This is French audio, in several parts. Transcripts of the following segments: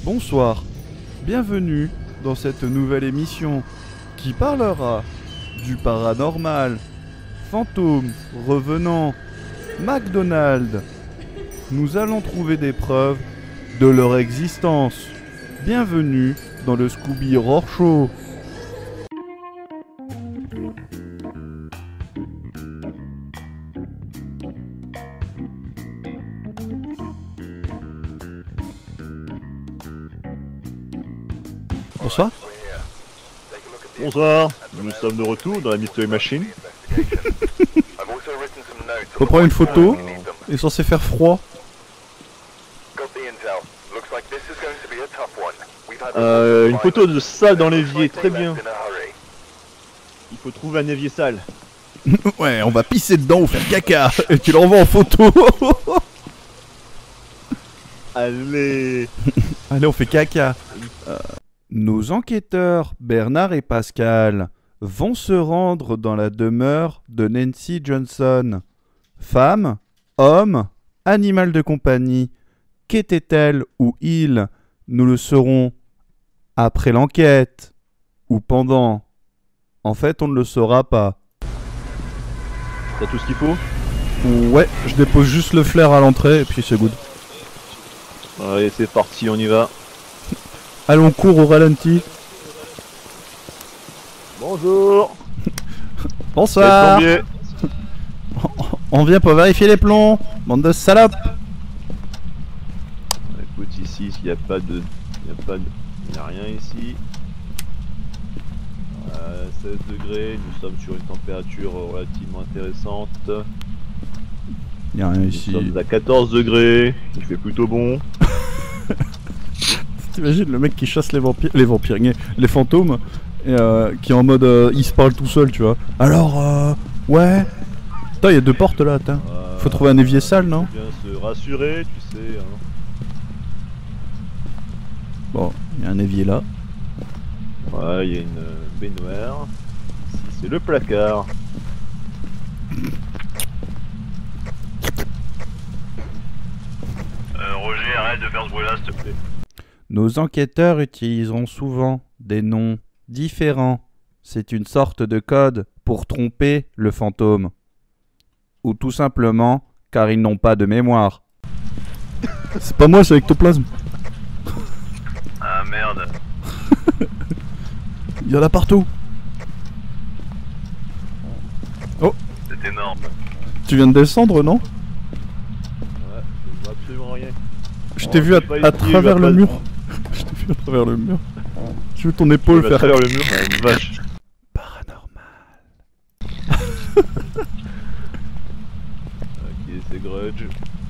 Bonsoir, bienvenue dans cette nouvelle émission qui parlera du paranormal, fantômes, revenants, McDonald's. Nous allons trouver des preuves de leur existence. Bienvenue dans le Scooby Horror Show. Bonsoir. Bonsoir, nous sommes de retour dans la Mystery Machine. On prend une photo, il est censé faire froid. Une photo de salle dans l'évier, très bien. Il faut trouver un évier sale. Ouais, on va pisser dedans ou faire caca et tu l'envoies en photo. Allez. Allez, on fait caca. Nos enquêteurs, Bernard et Pascal, vont se rendre dans la demeure de Nancy Johnson. Femme, homme, animal de compagnie, qu'était-elle ou il? Nous le saurons après l'enquête ou pendant. En fait, on ne le saura pas. T'as tout ce qu'il faut? Ouais, je dépose juste le flair à l'entrée et puis c'est good. Allez, c'est parti, on y va. Allez, on court au ralenti. Bonjour. Bonsoir. On vient pour vérifier les plombs, bande de salopes. Écoute, ici, il n'y a pas de... Il n'y a rien ici. 16 degrés, nous sommes sur une température relativement intéressante. Il n'y a rien ici. Nous sommes à 14 degrés, il fait plutôt bon. T'imagines le mec qui chasse les fantômes, et qui est en mode il se parle tout seul, tu vois. Alors, ouais. Attends, il y a deux portes là, attends. Faut trouver un évier sale, non? Faut bien se rassurer, tu sais. Hein. Bon, il y a un évier là. Ouais, il y a une baignoire. Ici, c'est le placard. Roger, arrête de faire ce bruit-là, s'il te plaît. Nos enquêteurs utiliseront souvent des noms différents. C'est une sorte de code pour tromper le fantôme. Ou tout simplement car ils n'ont pas de mémoire. C'est pas moi, c'est ectoplasme. Ah merde. Il y en a partout. Oh, C'est énorme. tu viens de descendre, non? Ouais, je vois absolument rien. Je t'ai vu à travers le mur. Je t'ai vu à travers le mur. Tu veux ton épaule faire... À travers le mur, une vache. Paranormal. Ok, c'est Grudge.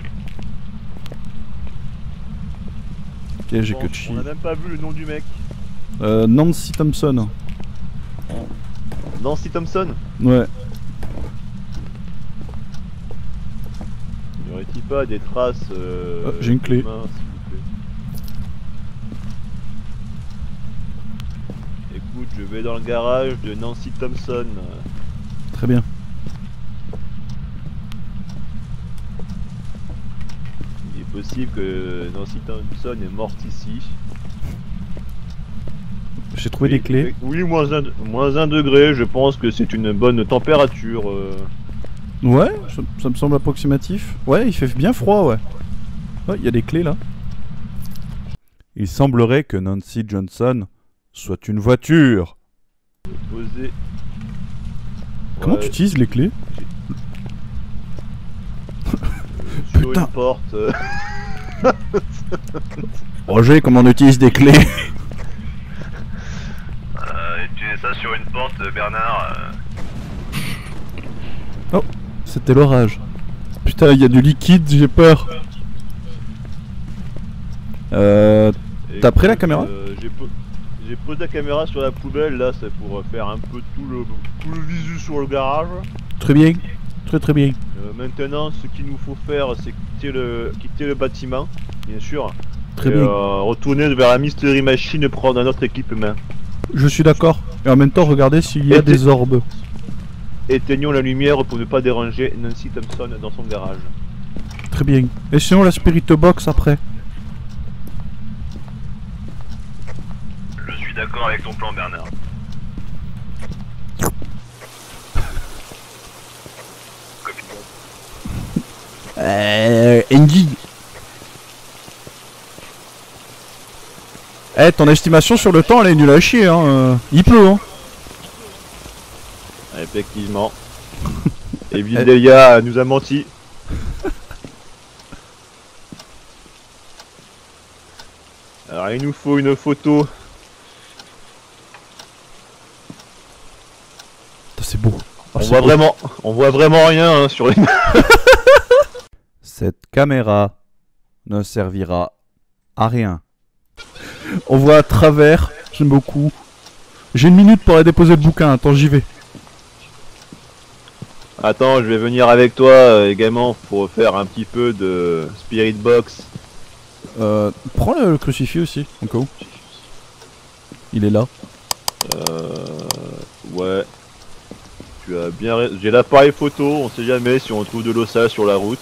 Ok, j'ai Bon, que de chi. on a même pas vu le nom du mec. Nancy Thompson. Nancy Thompson. Ouais. N'y aurait-il pas des traces j'ai une clé. de main, s'il vous plaît. Écoute, je vais dans le garage de Nancy Thompson. Très bien. Il est possible que Nancy Thompson est morte ici. J'ai trouvé des clés. Oui, moins 1 degré, je pense que c'est une bonne température. Ouais, ça me semble approximatif. Ouais, il fait bien froid, ouais. Ouais, il y a des clés là. Il semblerait que Nancy Johnson soit une voiture. Posé. Comment Ouais, tu utilises les clés? sur Putain. une porte. Roger, comment on utilise des clés? Utiliser ça sur une porte, Bernard. Oh, c'était l'orage. Putain, il y a du liquide, j'ai peur. T'as pris la caméra? J'ai posé la caméra sur la poubelle, là, c'est pour faire un peu tout le visu sur le garage. Très bien. Très bien. Maintenant, ce qu'il nous faut faire, c'est quitter le bâtiment, bien sûr. Très et, bien. retourner vers la Mystery Machine et prendre un autre équipement. Je suis d'accord. Et en même temps, regardez s'il y a des orbes. Éteignons la lumière pour ne pas déranger Nancy Thompson dans son garage. Très bien. Et sinon, la Spirit Box après? d'accord avec ton plan, Bernard. Andy. Eh, ton estimation sur le temps, elle est nulle à chier, hein. Il pleut, hein. Effectivement. Et Delia nous a menti. Alors il nous faut une photo. C'est beau. On voit vraiment rien hein, sur les. Cette caméra ne servira à rien. On voit à travers, j'aime beaucoup. J'ai une minute pour aller déposer le bouquin, attends j'y vais. Attends, je vais venir avec toi également pour faire un petit peu de Spirit Box. Prends le crucifix aussi, en cas où. Il est là. Ouais. Tu as bien j'ai l'appareil photo, on sait jamais si on trouve de l'ossage sur la route.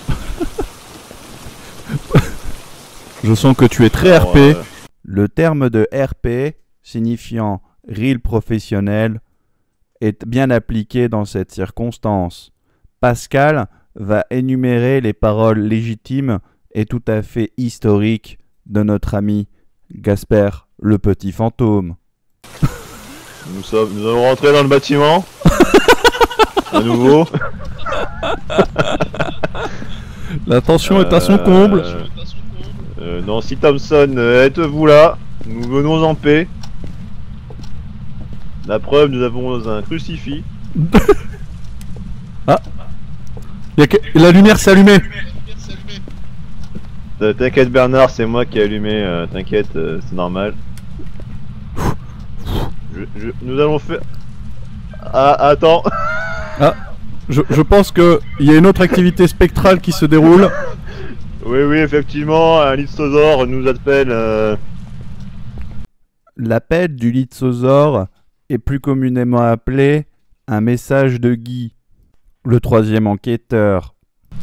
Je sens que tu es très Alors, RP. Le terme de RP, signifiant Real Professionnel, est bien appliqué dans cette circonstance. Pascal va énumérer les paroles légitimes et tout à fait historiques de notre ami Gasper le petit fantôme. Nous allons rentrer dans le bâtiment. À nouveau. La tension est à son comble. Nancy Thompson, êtes-vous là? Nous venons en paix. La preuve, nous avons un crucifix. Ah, la lumière s'est allumée. T'inquiète Bernard, c'est moi qui ai allumé, t'inquiète, c'est normal. Nous allons faire... Ah, attends. Ah, je pense que il y a une autre activité spectrale qui se déroule. Oui, effectivement, un lithosaure nous appelle... L'appel du lithosaure est plus communément appelé un message de Guy, le troisième enquêteur.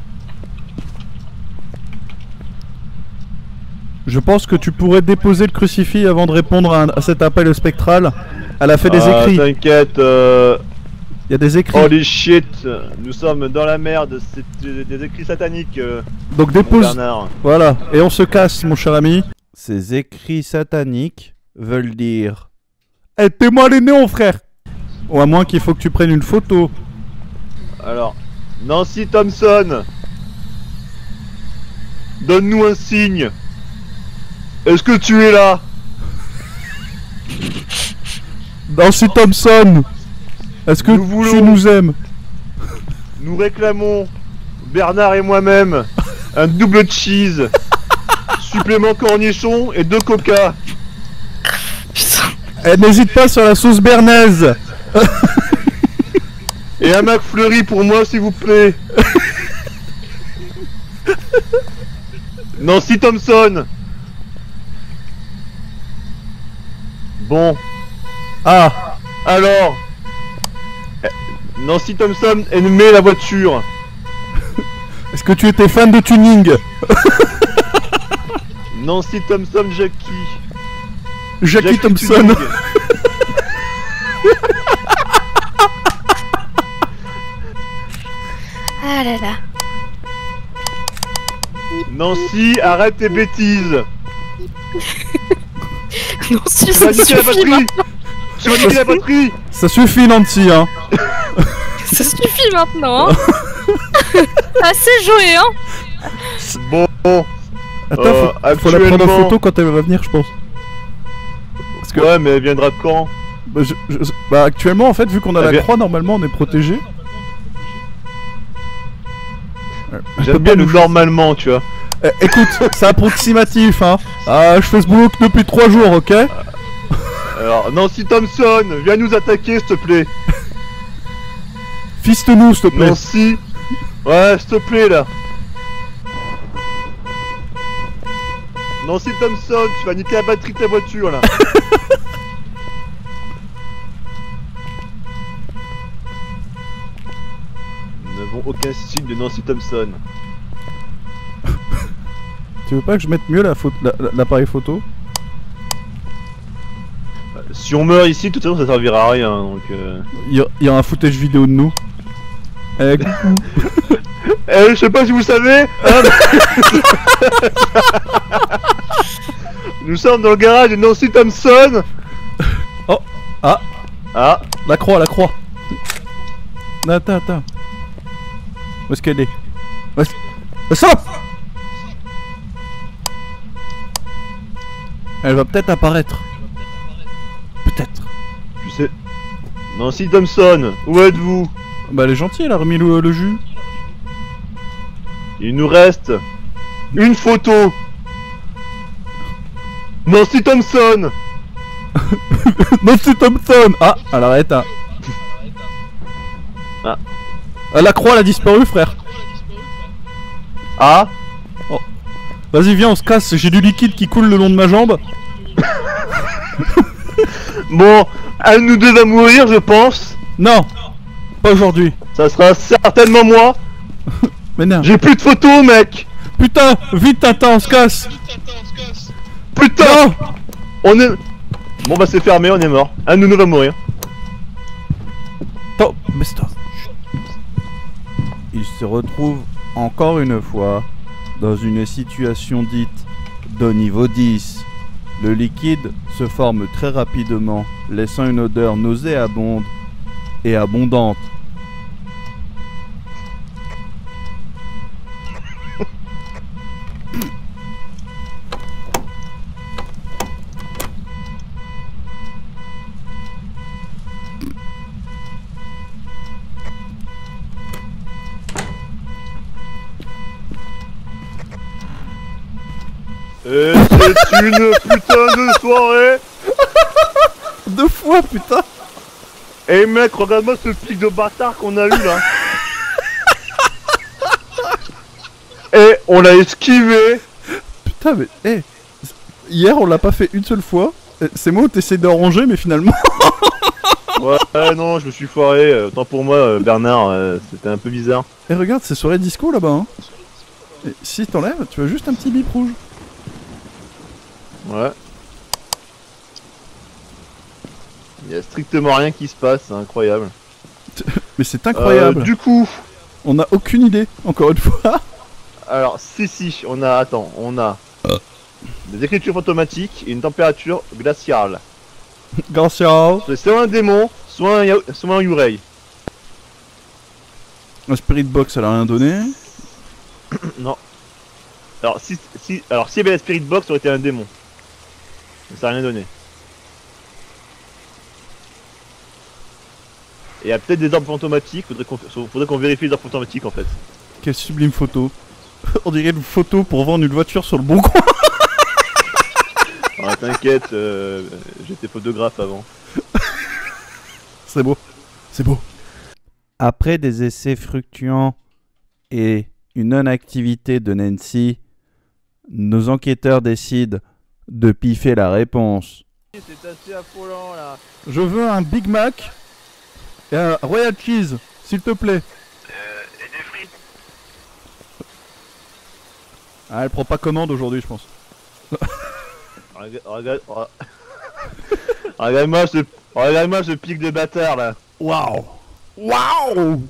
Je pense que tu pourrais déposer le crucifix avant de répondre à cet appel spectral. Elle a fait des écrits. T'inquiète, Il y a des écrits. Holy shit, nous sommes dans la merde, c'est des écrits sataniques. Donc dépose. Bernard. Voilà, et on se casse, mon cher ami. Ces écrits sataniques veulent dire aide-moi les néons, frère. Ou à moins qu'il faut que tu prennes une photo. Alors, Nancy Thompson, donne-nous un signe. Est-ce que tu es là? Nancy Thompson, est-ce que tu nous aimes? Nous réclamons, Bernard et moi-même, un double cheese, supplément cornichon et 2 coca. Eh, n'hésite pas sur la sauce bernaise. Et un McFlurry pour moi, s'il vous plaît. Nancy Thompson. Bon. Ah, Alors, Nancy Thompson aimait la voiture. est-ce que tu étais fan de tuning? Nancy Thompson Jackie Thompson. Tuning. Ah là là. Nancy, arrête tes bêtises. Non, si Tu ça vas niquer la suffit batterie. maintenant. Tu vas niquer la batterie. Ça suffit, Nancy, hein. Ça suffit maintenant, hein. Assez joué, hein. Bon. Attends, faut la prendre en actuellement- photo quand elle va venir, je pense. Parce que Ouais, mais elle viendra quand? bah, actuellement, en fait, vu qu'on a Elle la vient- croix, normalement, on est protégé. J'aime bien le normalement, tu vois. Écoute, c'est approximatif, hein. Ah, je fais ce boulot que depuis 3 jours, ok? Alors, Nancy Thompson, viens nous attaquer, s'il te plaît. Fiste-nous, s'il te plaît. Nancy. Ouais, s'il te plaît, là. Nancy Thompson, tu vas niquer la batterie de ta voiture, là. Nous n'avons aucun signe de Nancy Thompson. Tu veux pas que je mette mieux l'appareil photo? Si on meurt ici, de toute façon ça servira à rien donc. Il y a un footage vidéo de nous. Eh, coucou. Je sais pas si vous savez. Hein, nous sommes dans le garage de Nancy Thompson. Oh. Ah. Ah. La croix, la croix. Attends. Où est-ce qu'elle est? Stop. Elle va peut-être apparaître. Peut-être. Je sais. Nancy Thompson, où êtes-vous? Bah elle est gentille, elle a remis le jus. Il nous reste une photo. Nancy Thompson. Nancy Thompson. Ah, elle arrête. Ah. Ah. La croix elle a disparu, frère. Ah. Oh. Vas-y, viens, on se casse. J'ai du liquide qui coule le long de ma jambe. Bon, un de nous deux va mourir, je pense. Non, pas aujourd'hui. Ça sera certainement moi. Mais non. J'ai plus de photos, mec. Putain, vite, Tintin, on se casse. Putain. Non. On est. Bon bah c'est fermé, on est mort. Un de nous deux va mourir. Stop, mais stop. Il se retrouve encore une fois dans une situation dite de niveau 10. Le liquide se forme très rapidement, laissant une odeur nauséabonde et abondante. Et c'est une putain de soirée. 2 fois, putain. Eh mec, regarde-moi ce pic de bâtard qu'on a eu là. Et on l'a esquivé. Putain, mais hier on l'a pas fait une seule fois. C'est moi où t'essayes de ranger, mais finalement. Ouais, non, je me suis foiré. Autant pour moi, Bernard, c'était un peu bizarre. Et regarde, c'est soirée disco là-bas. Hein. Et si t'enlèves, tu as juste un petit bip rouge. Ouais. Il y a strictement rien qui se passe, c'est incroyable. Mais c'est incroyable. Du coup, on a aucune idée, encore une fois. alors si, on a, attends, on a des écritures automatiques et une température glaciale. Garcia. C'est soit un démon, soit un Yurei. Un spirit box, elle a rien donné. Non. Alors si il y avait la spirit box, ça aurait été un démon. Mais ça a rien donné. Et il y a peut-être des arbres fantomatiques, faudrait qu'on vérifie les arbres fantomatiques en fait. Quelle sublime photo. On dirait une photo pour vendre une voiture sur le bon coin. Ah t'inquiète, j'étais photographe avant. C'est beau. C'est beau. Après des essais fructueux et une non-activité de Nancy, nos enquêteurs décident de piffer la réponse. C'est assez affolant là. Je veux un Big Mac et un Royal Cheese, s'il te plaît. Et des frites. Ah, elle prend pas commande aujourd'hui, je pense. Regarde-moi ce pic de bâtard là. Waouh. Waouh.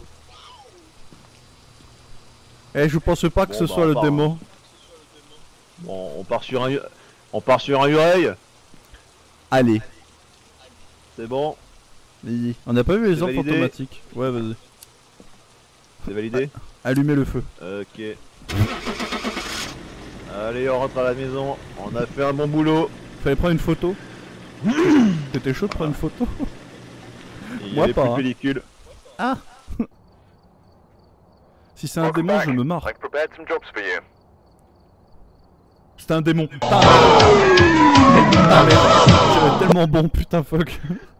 Eh, je pense pas que Bon, ce bah, soit le démon. Bon, on part sur un Yurei. Allez. C'est bon, Vas-y. On n'a pas vu les C'est orbes validé. automatiques. Ouais, vas-y. c'est validé. Allumez le feu. Ok. Allez, on rentre à la maison. On a fait un bon boulot. Fallait prendre une photo. T'étais chaud de prendre une photo? Il y Moi avait pas, plus hein. de pellicule. Ah. Si c'est un démon, je me marre. C'est un démon. Ah merde, c'est tellement bon, putain fuck.